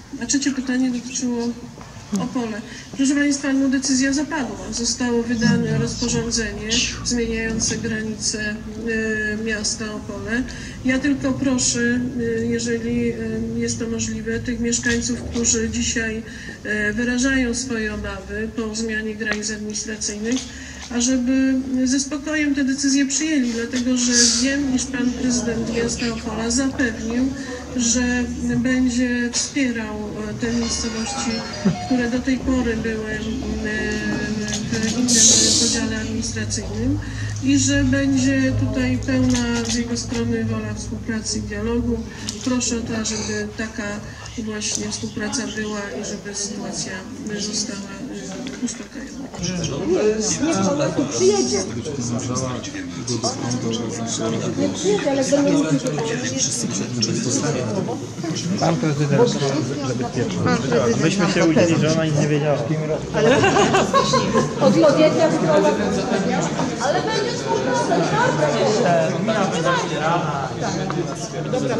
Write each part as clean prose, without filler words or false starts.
A trzecie pytanie dotyczyło Opole. Proszę Państwa, no decyzja zapadła. Zostało wydane rozporządzenie zmieniające granice miasta Opole. Ja tylko proszę, jeżeli jest to możliwe, tych mieszkańców, którzy dzisiaj wyrażają swoje obawy po zmianie granic administracyjnych, ażeby ze spokojem te decyzje przyjęli, dlatego że wiem, iż Pan Prezydent miasta Opola zapewnił, że będzie wspierał te miejscowości, które do tej pory były w innym podziale administracyjnym i że będzie tutaj pełna z jego strony wola współpracy i dialogu. Proszę o to, żeby taka właśnie współpraca była i żeby sytuacja została uspokojona. Niech ona tu przyjedzie. Nie przyjedzie, ale do mnie Pan prezydent zabezpieczył. Myśmy się udzieli, że ona nic nie wiedziała. ale odpowiednia strona. Ale będzie współpraca, dobra,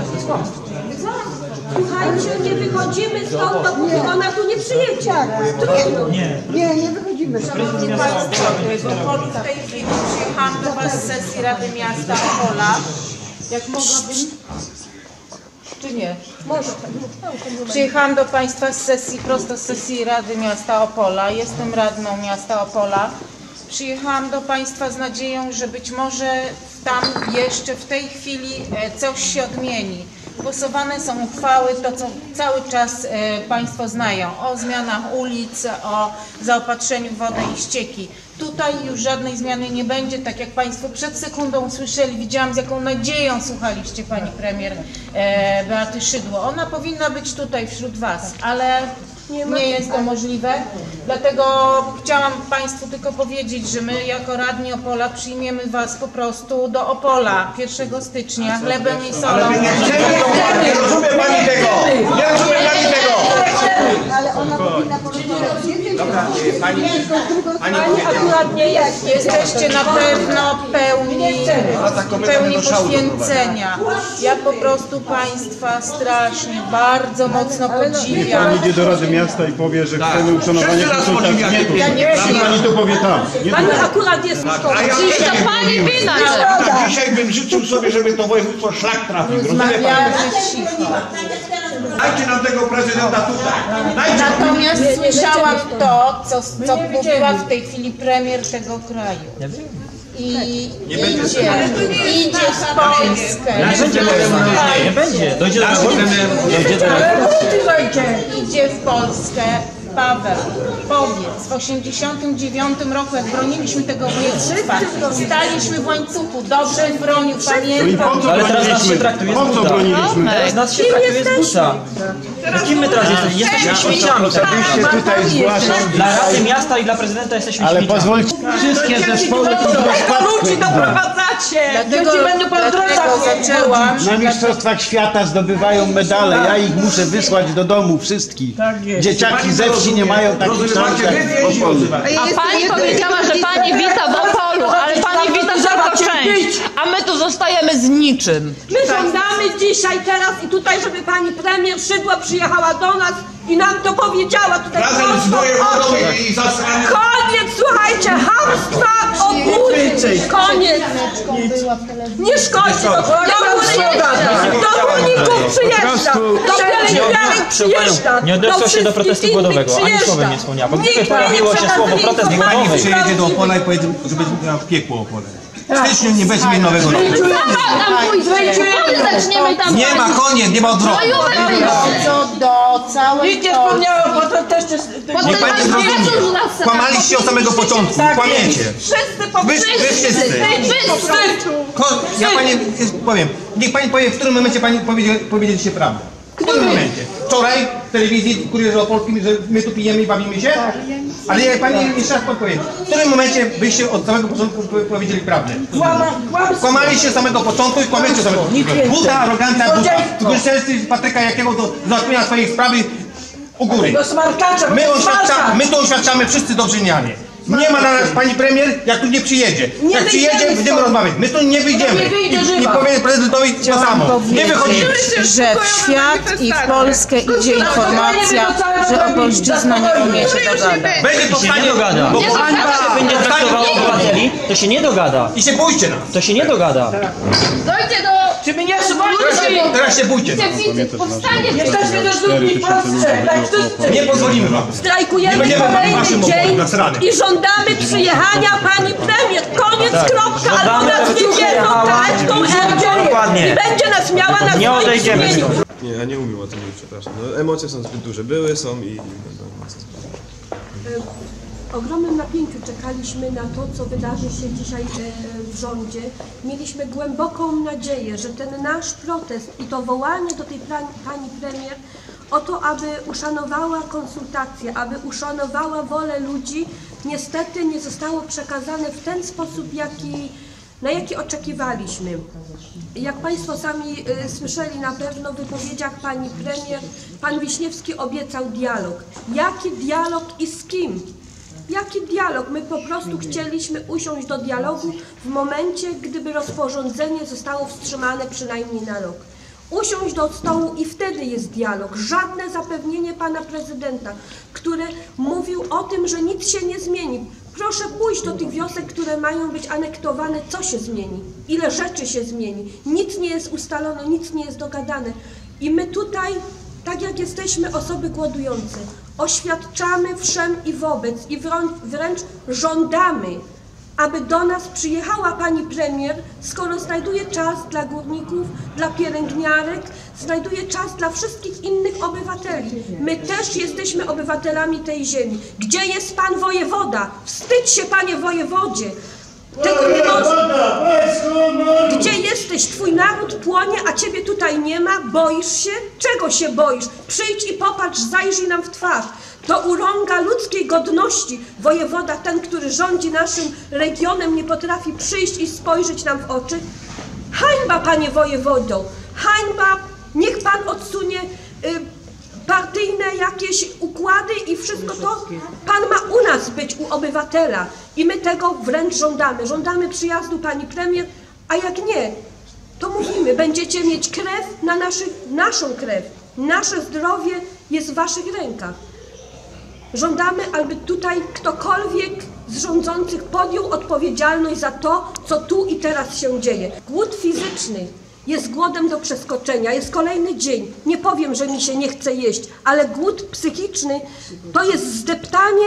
słuchajcie, nie wychodzimy stąd, dopóki ona tu nie przyjedzie. Nie wychodzimy. Szanowni Państwo, w tej chwili przyjechałam do Was z sesji Rady Miasta Opola. Jak mogłabym? Czy nie? Przyjechałam do Państwa z sesji, prosto z sesji Rady Miasta Opola. Jestem radną miasta Opola. Przyjechałam do Państwa z nadzieją, że być może tam jeszcze w tej chwili coś się odmieni. Głosowane są uchwały, to co cały czas Państwo znają, o zmianach ulic, o zaopatrzeniu w wodę i ścieki. Tutaj już żadnej zmiany nie będzie, tak jak Państwo przed sekundą usłyszeli, widziałam z jaką nadzieją słuchaliście Pani Premier Beaty Szydło. Ona powinna być tutaj wśród Was, ale nie jest to możliwe, dlatego chciałam Państwu tylko powiedzieć, że my jako radni Opola przyjmiemy Was po prostu do Opola 1 stycznia, chlebem i solą. Nie rozumie Pani tego! Nie rozumie Pani tego! Ale ona powinna powiedzieć, Pani akurat nie jest. Jesteście na pewno pełni poświęcenia. Ja po prostu Państwa strasznie, bardzo mocno podziwiam. Pan idzie do Rady Miasta i powie, że chcemy uszanowania konsultacji. Nie tu. Pani to powie tam. Pani akurat jest To Pani wina! Dzisiaj bym życzył sobie, żeby to województwo szlak trafił. Rozmawiamy cicho. Dajcie nam tego prezydenta tutaj. Natomiast słyszałam to, co mówiła w tej chwili premier tego kraju. I idzie w Polskę. Nie będzie. Dojdzie do Idzie w Polskę. Paweł, powiedz, w 89 roku, jak broniliśmy tego województwa, staliśmy w łańcuchu, dobrze bronił, pamiętam. Ale teraz nas się traktuje z buta. Teraz nas się traktuje z buta. Kim my teraz jesteśmy? Jesteśmy śmieciami. Osobiście tutaj zgłaszam. Dla Rady Miasta i dla prezydenta jesteśmy śmieciami. Ale pozwólcie, wszystkie zespoły ludzi doprowadzacie! Dlatego zaczęłam. na Mistrzostwach Świata zdobywają medale. Ja ich muszę wysłać do domu wszystkich. Dzieciaki ze wsi nie mają takich szans jak w Opolu. A Pani powiedziała, że Pani wita w Opolu, ale Pani wita tylko część, a my tu zostajemy z niczym. My żądamy dzisiaj, teraz i tutaj, żeby pani premier Szydło przyjechała do nas i nam to powiedziała tutaj. Razem z wojewodą i zasłaniają. Koniec, słuchajcie, chamstwa, obłudy, koniec. Nie szkodzi, do górników przyjeżdża, do pielęgniarek przyjeżdża, Nie odniosła się do protestu głodowego, ani słowem nie wspomniała. Bo gdyby pojawiło się słowo protest głodowy... Przyjedzie do Opola i powie, że będzie miał piekło Opole. W styczniu nie będzie mieć nowego roku. Nie ma, koniec, nie ma odwrotu. Do całej Nikt nie wspomniał o proteście. Niech Pani zrozumie. Kłamaliście od samego początku, kłamiecie. Wy wszyscy. Ja Pani powiem, niech Pani powie, w którym momencie Pani powiedzieliście prawdę. W którym momencie? Wczoraj w telewizji, w Kurierze Opolskim, że my tu pijemy i bawimy się? Ale jak Pani jeszcze raz podpowie, w którym momencie byście od samego początku powiedzieli prawdę? Kłamaliście z samego początku i kłamiecie z samego początku. Buta, arogancja, buta. Wyszczęstwie Patryka Jakiego do załatwienia swojej sprawy u góry. My to oświadczamy wszyscy dobrzynianie. Nie ma na nas pani premier, jak tu nie przyjedzie. Nie Jak przyjedzie, wyjdziemy będziemy stąd. rozmawiać. My tu nie wyjdziemy. nie wyjdzie I żywa. powiem prezydentowi to samo. Nie wychodzimy. że w świat i w Polskę idzie informacja, że Opolszczyzna nie umie się dogadać. Będzie To się nie powstanie, dogada. bo Jak się będzie traktowało obywateli, to się nie dogada. I się bójcie nas. To się nie dogada. Dojdzie do... Czy my nie słuchajcie? Teraz się bójcie nas. Powstanie... Jesteśmy do zupki w Polsce, tak wszyscy. Nie pozwolimy wam. Nie Strajkujemy będziemy kolejny waszym dzień nasrany. i żądamy przyjechania pani premier. Koniec, kropka, albo Żądamy, nas żeby tu wywiedzą przyjechała. taśką RG Dokładnie. i będzie nas miała na Nie swoim odejdziemy. sumieniu. Nie, ja nie umiem o tym mówić, przepraszam. No, emocje są zbyt duże. Były, są i... W ogromnym napięciu czekaliśmy na to, co wydarzy się dzisiaj w rządzie. Mieliśmy głęboką nadzieję, że ten nasz protest i to wołanie do tej pani premier o to, aby uszanowała konsultacje, aby uszanowała wolę ludzi, niestety nie zostało przekazane w ten sposób, na jaki oczekiwaliśmy. Jak Państwo sami słyszeli na pewno w wypowiedziach pani premier, pan Wiśniewski obiecał dialog. Jaki dialog i z kim? Jaki dialog? My po prostu chcieliśmy usiąść do dialogu w momencie, gdyby rozporządzenie zostało wstrzymane przynajmniej na rok. Usiąść do stołu i wtedy jest dialog. Żadne zapewnienie pana prezydenta, który mówił o tym, że nic się nie zmieni. Proszę pójść do tych wiosek, które mają być anektowane, co się zmieni, ile rzeczy się zmieni. Nic nie jest ustalone, nic nie jest dogadane. I my tutaj, tak jak jesteśmy osoby głodujące, oświadczamy wszem i wobec i wręcz żądamy, aby do nas przyjechała pani premier, skoro znajduje czas dla górników, dla pielęgniarek, znajduje czas dla wszystkich innych obywateli. My też jesteśmy obywatelami tej ziemi. Gdzie jest pan wojewoda? Wstydź się, panie wojewodzie! Tego nie można. Gdzie jesteś? Twój naród płonie, a ciebie tutaj nie ma? Boisz się? Czego się boisz? Przyjdź i popatrz, zajrzyj nam w twarz. To urąga ludzkiej godności. Wojewoda, ten, który rządzi naszym regionem, nie potrafi przyjść i spojrzeć nam w oczy. Hańba, panie wojewodo! Hańba! Niech pan odsunie partyjne jakieś układy i wszystko to. Pan ma u nas być, u obywatela. I my tego wręcz żądamy. Żądamy przyjazdu pani premier, a jak nie, to mówimy, będziecie mieć krew na naszą krew. Nasze zdrowie jest w waszych rękach. Żądamy, aby tutaj ktokolwiek z rządzących podjął odpowiedzialność za to, co tu i teraz się dzieje. Głód fizyczny jest głodem do przeskoczenia, jest kolejny dzień. Nie powiem, że mi się nie chce jeść, ale głód psychiczny to jest zdeptanie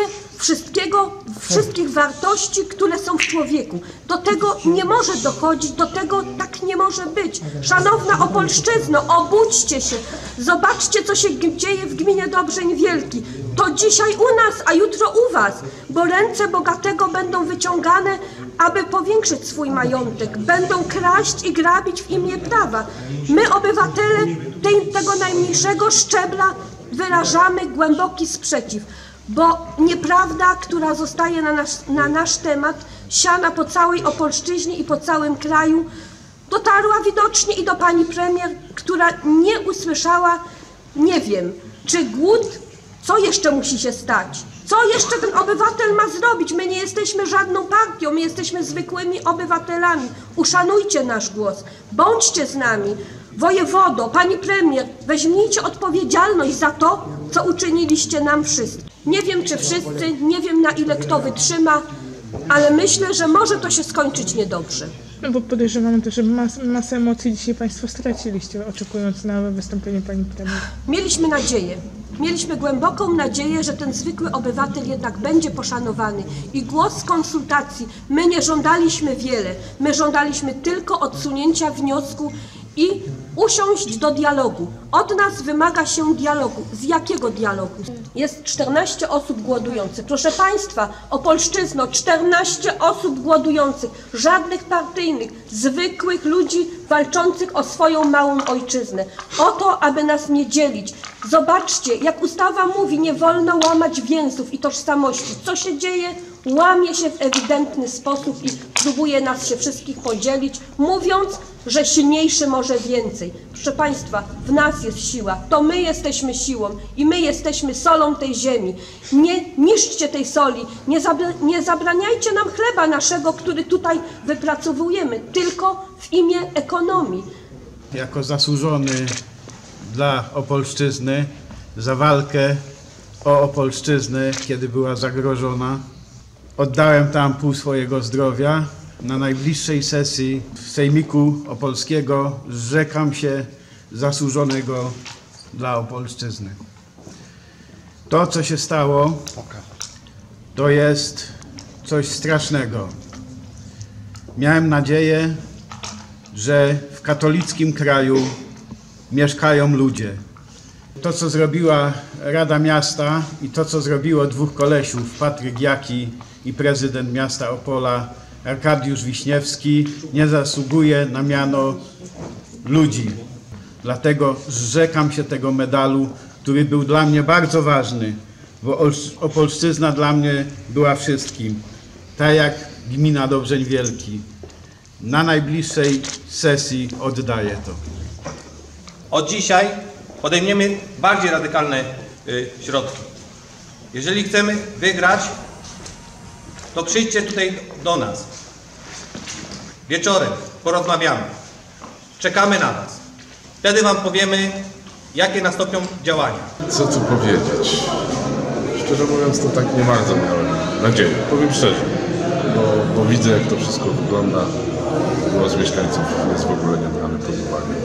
wszystkich wartości, które są w człowieku. Do tego nie może dochodzić, do tego tak nie może być. Szanowna Opolszczyzno, obudźcie się, zobaczcie, co się dzieje w gminie Dobrzeń Wielki. To dzisiaj u nas, a jutro u was, bo ręce bogatego będą wyciągane, aby powiększyć swój majątek. Będą kraść i grabić w imię prawa. My, obywatele tego najmniejszego szczebla, wyrażamy głęboki sprzeciw, bo nieprawda, która zostaje na nasz temat, siana po całej Opolszczyźnie i po całym kraju, dotarła widocznie i do pani premier, która nie usłyszała, nie wiem, czy głód, co jeszcze musi się stać? Co jeszcze ten obywatel ma zrobić? My nie jesteśmy żadną partią, my jesteśmy zwykłymi obywatelami. Uszanujcie nasz głos, bądźcie z nami. Wojewodo, pani premier, weźmijcie odpowiedzialność za to, co uczyniliście nam wszystkim. Nie wiem, czy wszyscy, nie wiem, na ile kto wytrzyma, ale myślę, że może to się skończyć niedobrze. No bo podejrzewam też, że masę emocji dzisiaj Państwo straciliście, oczekując na wystąpienie pani premier. Mieliśmy nadzieję. Mieliśmy głęboką nadzieję, że ten zwykły obywatel jednak będzie poszanowany i głos konsultacji. My nie żądaliśmy wiele, my żądaliśmy tylko odsunięcia wniosku i usiąść do dialogu. Od nas wymaga się dialogu. Z jakiego dialogu? Jest 14 osób głodujących. Proszę Państwa, Opolszczyzno, 14 osób głodujących, żadnych partyjnych, zwykłych ludzi walczących o swoją małą ojczyznę. O to, aby nas nie dzielić. Zobaczcie, jak ustawa mówi, nie wolno łamać więzów i tożsamości. Co się dzieje? łamie się w ewidentny sposób i próbuje nas się wszystkich podzielić, mówiąc, że silniejszy może więcej. Proszę Państwa, w nas jest siła, to my jesteśmy siłą i my jesteśmy solą tej ziemi. Nie niszczcie tej soli, nie zabraniajcie nam chleba naszego, który tutaj wypracowujemy, tylko w imię ekonomii. Jako zasłużony dla Opolszczyzny za walkę o Opolszczyznę, kiedy była zagrożona, oddałem tam pół swojego zdrowia. Na najbliższej sesji Sejmiku Opolskiego zrzekam się zasłużonego dla Opolszczyzny. To, co się stało, to jest coś strasznego. Miałem nadzieję, że w katolickim kraju mieszkają ludzie. To, co zrobiła Rada Miasta i to, co zrobiło dwóch kolesiów, Patryk Jaki i prezydent miasta Opola, Arkadiusz Wiśniewski, nie zasługuje na miano ludzi. Dlatego zrzekam się tego medalu, który był dla mnie bardzo ważny, bo Opolszczyzna dla mnie była wszystkim, tak jak gmina Dobrzeń Wielki. Na najbliższej sesji oddaję to. Od dzisiaj podejmiemy bardziej radykalne środki. Jeżeli chcemy wygrać, to przyjdźcie tutaj do nas. Wieczorem porozmawiamy. Czekamy na Was. Wtedy Wam powiemy, jakie nastąpią działania. Co tu powiedzieć? Szczerze mówiąc, to tak nie bardzo miałem nadzieję. Powiem szczerze, bo widzę, jak to wszystko wygląda. Głos mieszkańców jest w ogóle nie brany pod uwagę.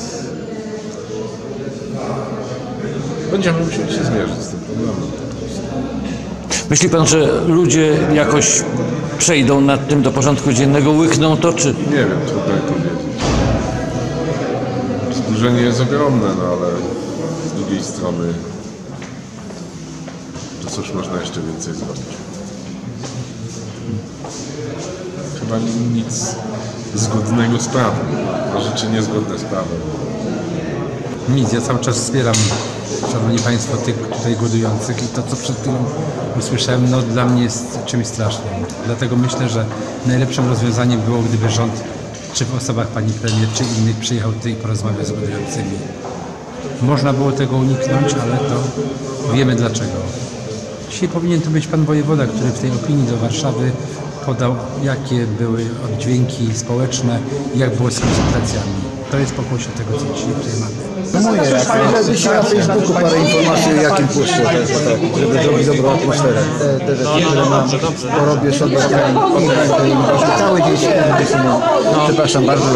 Będziemy musieli się zmierzyć z tym problemem. Myśli pan, że ludzie jakoś przejdą nad tym do porządku dziennego, łykną to, czy... Nie wiem, trudno mi powiedzieć. Wzburzenie jest ogromne, no ale z drugiej strony to cóż można jeszcze więcej zrobić. Chyba nic zgodnego z prawem, a rzeczy niezgodne z prawem. Nic, ja cały czas wspieram, szanowni państwo, tych tutaj głodujących i to, co przed chwilą usłyszałem, no dla mnie jest czymś strasznym. Dlatego myślę, że najlepszym rozwiązaniem było, gdyby rząd, czy w osobach pani premier, czy innych, przyjechał tutaj i porozmawiał z głodującymi. Można było tego uniknąć, ale to wiemy dlaczego. Dzisiaj powinien tu być pan wojewoda, który w tej opinii do Warszawy podał, jakie były oddźwięki społeczne i jak było z konsultacjami. To jest pokłosie tego, co dzisiaj tutaj mamy. No mówię, jak wyślę na Facebooku parę informacji, jakim puszczę, żeby zrobić dobrą atmosferę. Te rzeczy, które mam, porobię sobie cały dzień, przepraszam bardzo.